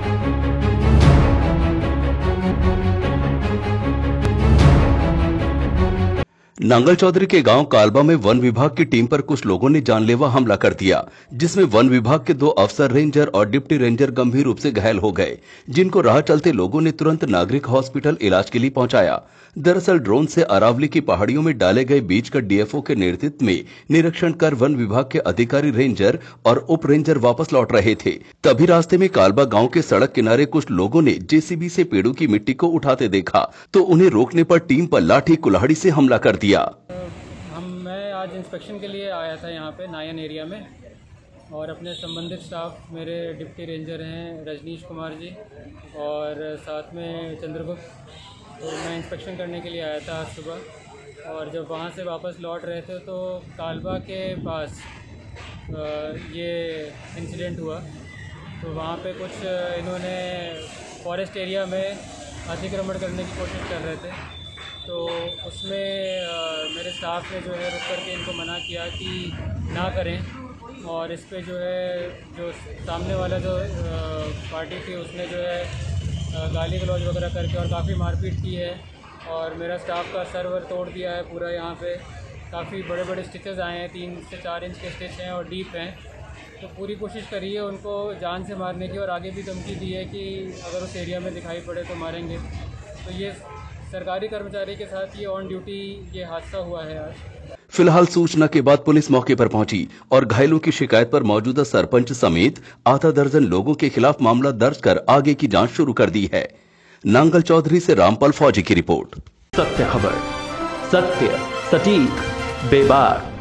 नांगल चौधरी के गांव कालबा में वन विभाग की टीम पर कुछ लोगों ने जानलेवा हमला कर दिया, जिसमें वन विभाग के 2 अफसर रेंजर और डिप्टी रेंजर गंभीर रूप से घायल हो गए, जिनको राह चलते लोगों ने तुरंत नागरिक हॉस्पिटल इलाज के लिए पहुंचाया। दरअसल ड्रोन से अरावली की पहाड़ियों में डाले गए बीज का डीएफओ के नेतृत्व में निरीक्षण कर वन विभाग के अधिकारी रेंजर और उप रेंजर वापस लौट रहे थे। तभी रास्ते में कालबा गांव के सड़क किनारे कुछ लोगों ने जेसीबी से पेड़ों की मिट्टी को उठाते देखा तो उन्हें रोकने पर टीम पर लाठी कुल्हाड़ी से हमला कर दिया। मैं आज इंस्पेक्शन के लिए आया था यहाँ पे नायन एरिया में, और अपने संबंधित स्टाफ मेरे डिप्टी रेंजर हैं रजनीश कुमार जी और साथ में चंद्रगुप्त, तो मैं इंस्पेक्शन करने के लिए आया था आज सुबह। और जब वहाँ से वापस लौट रहे थे तो कालबा के पास ये इंसिडेंट हुआ। तो वहाँ पे कुछ इन्होंने फॉरेस्ट एरिया में अतिक्रमण करने की कोशिश कर रहे थे, तो उसमें मेरे स्टाफ ने जो है रुक करके इनको मना किया कि ना करें। और इस पे जो है जो सामने वाला जो पार्टी थी उसने जो है गाली गलौज वगैरह करके और काफ़ी मारपीट की है, और मेरा स्टाफ का सर वर तोड़ दिया है पूरा। यहाँ पे काफ़ी बड़े बड़े स्टिचेस आए हैं, 3 से 4 इंच के स्टिच हैं और डीप हैं। तो पूरी कोशिश करी है उनको जान से मारने की, और आगे भी धमकी दी है कि अगर उस एरिया में दिखाई पड़े तो मारेंगे। तो ये सरकारी कर्मचारी के साथ ये ऑन ड्यूटी ये हादसा हुआ है आज। फिलहाल सूचना के बाद पुलिस मौके पर पहुंची और घायलों की शिकायत पर मौजूदा सरपंच समेत आधा दर्जन लोगों के खिलाफ मामला दर्ज कर आगे की जांच शुरू कर दी है। नांगल चौधरी से रामपाल फौजी की रिपोर्ट। सत्य खबर, सत्य, सटीक, बेबाक।